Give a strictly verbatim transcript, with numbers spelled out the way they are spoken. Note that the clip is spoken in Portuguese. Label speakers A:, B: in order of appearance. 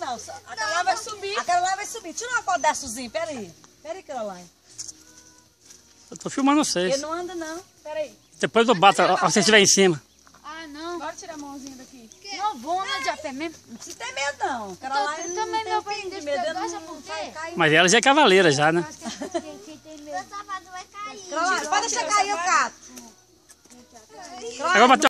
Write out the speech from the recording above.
A: não. Aquela lá vai subir. Aquela lá vai subir. Tira uma foto da Suzinha, peraí. Peraí, Caroline.
B: Eu tô filmando vocês.
A: Ele não anda, não. Peraí.
B: Depois eu bato, se você estiver em cima.
C: Ah, não.
A: Bora tirar a mãozinha daqui.
C: Não vou andar de a pé mesmo.
A: Não precisa ter medo, não. Caroline
C: Eu também,
A: não
C: meu
A: tem
C: pai,
A: pingo de
C: deixa
A: medo.
C: eu
A: Ela
C: pegar,
A: não
C: sabe por
A: vai
C: quê?
A: cair.
B: Mas ela já é cavaleira já, né?
C: Meu sapato vai cair.
A: Caroline, pode deixar cair o cato.
B: Agora bateu